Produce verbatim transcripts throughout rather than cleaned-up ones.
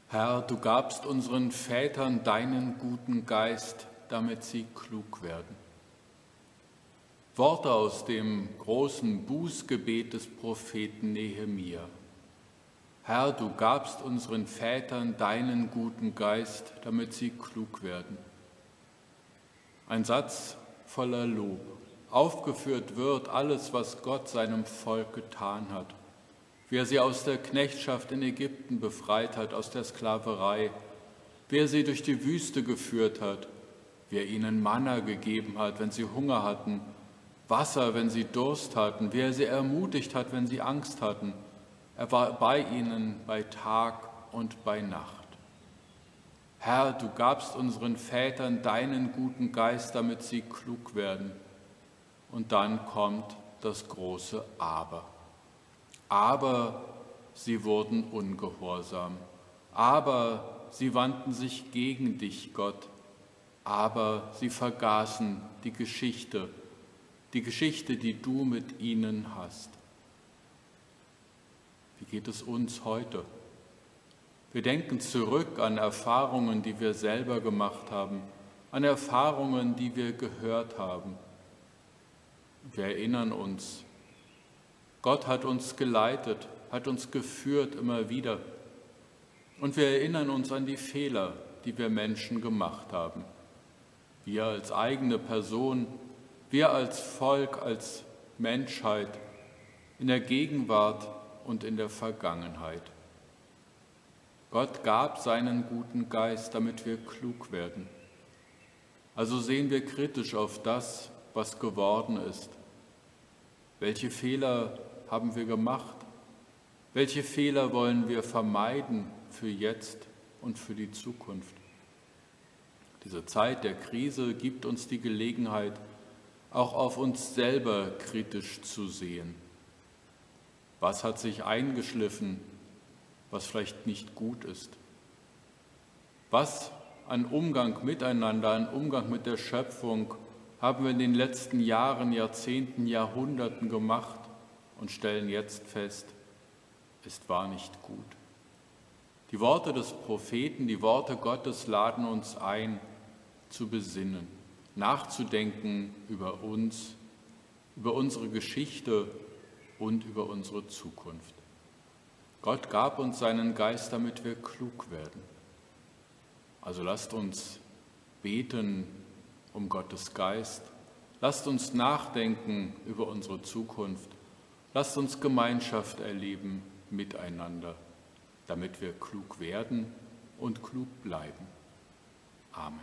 Herr, du gabst unseren Vätern deinen guten Geist, damit sie klug werden. Worte aus dem großen Bußgebet des Propheten Nehemia. Herr, du gabst unseren Vätern deinen guten Geist, damit sie klug werden. Ein Satz voller Lob. Aufgeführt wird alles, was Gott seinem Volk getan hat. Wie er sie aus der Knechtschaft in Ägypten befreit hat, aus der Sklaverei, wie er sie durch die Wüste geführt hat, wie er ihnen Manna gegeben hat, wenn sie Hunger hatten, Wasser, wenn sie Durst hatten, wie er sie ermutigt hat, wenn sie Angst hatten. Er war bei ihnen bei Tag und bei Nacht. Herr, du gabst unseren Vätern deinen guten Geist, damit sie klug werden. Und dann kommt das große Aber. Aber sie wurden ungehorsam. Aber sie wandten sich gegen dich, Gott. Aber sie vergaßen die Geschichte, die Geschichte, die du mit ihnen hast. Wie geht es uns heute? Wir denken zurück an Erfahrungen, die wir selber gemacht haben, an Erfahrungen, die wir gehört haben. Wir erinnern uns, Gott hat uns geleitet, hat uns geführt immer wieder. Und wir erinnern uns an die Fehler, die wir Menschen gemacht haben. Wir als eigene Person, wir als Volk, als Menschheit, in der Gegenwart und in der Vergangenheit. Gott gab seinen guten Geist, damit wir klug werden. Also sehen wir kritisch auf das, was geworden ist. Welche Fehler haben wir gemacht? Welche Fehler wollen wir vermeiden für jetzt und für die Zukunft? Diese Zeit der Krise gibt uns die Gelegenheit, auch auf uns selber kritisch zu sehen. Was hat sich eingeschliffen, was vielleicht nicht gut ist? Was an Umgang miteinander, an Umgang mit der Schöpfung haben wir in den letzten Jahren, Jahrzehnten, Jahrhunderten gemacht und stellen jetzt fest, es war nicht gut. Die Worte des Propheten, die Worte Gottes laden uns ein, zu besinnen, nachzudenken über uns, über unsere Geschichte und über unsere Zukunft. Gott gab uns seinen Geist, damit wir klug werden. Also lasst uns beten um Gottes Geist. Lasst uns nachdenken über unsere Zukunft. Lasst uns Gemeinschaft erleben miteinander, damit wir klug werden und klug bleiben. Amen.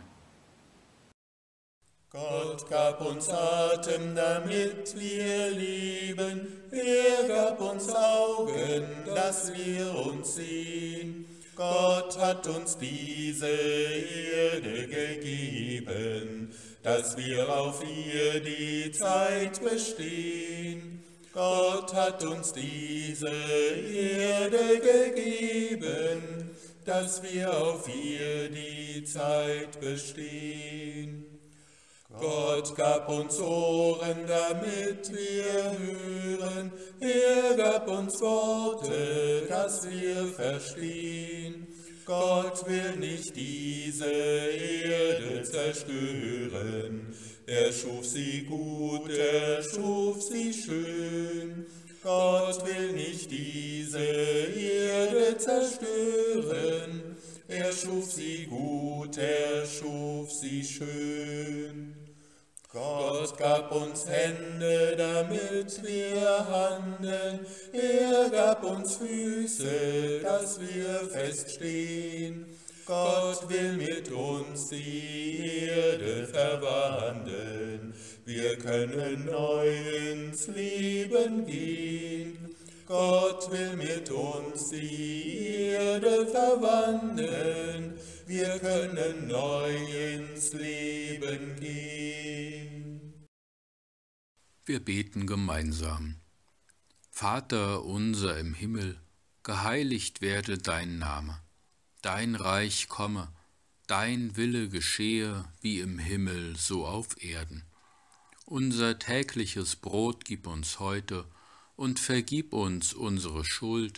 Gott gab uns Atem, damit wir leben. Er gab uns Augen, dass wir uns sehen. Gott hat uns diese Erde gegeben, dass wir auf ihr die Zeit bestehen. Gott hat uns diese Erde gegeben, dass wir auf ihr die Zeit bestehen. Gott gab uns Ohren, damit wir hören. Er gab uns Worte, dass wir verstehen. Gott will nicht diese Erde zerstören. Er schuf sie gut, er schuf sie schön. Gott will nicht diese Erde zerstören. Er schuf sie gut, er schuf sie schön. Gott gab uns Hände, damit wir handeln. Er gab uns Füße, dass wir feststehen. Gott will mit uns die Erde verwandeln. Wir können neu ins Leben gehen. Gott will mit uns die Erde verwandeln. Wir können neu ins Leben gehen. Wir beten gemeinsam. Vater unser im Himmel, geheiligt werde dein Name. Dein Reich komme, dein Wille geschehe, wie im Himmel, so auf Erden. Unser tägliches Brot gib uns heute und vergib uns unsere Schuld,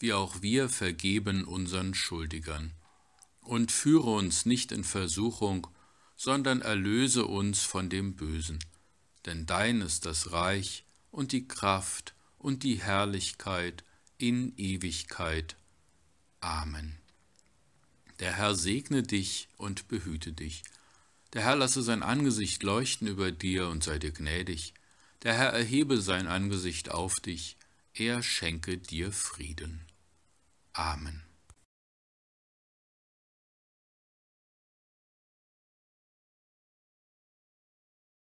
wie auch wir vergeben unseren Schuldigern. Und führe uns nicht in Versuchung, sondern erlöse uns von dem Bösen. Denn dein ist das Reich und die Kraft und die Herrlichkeit in Ewigkeit. Amen. Der Herr segne dich und behüte dich. Der Herr lasse sein Angesicht leuchten über dir und sei dir gnädig. Der Herr erhebe sein Angesicht auf dich, er schenke dir Frieden. Amen.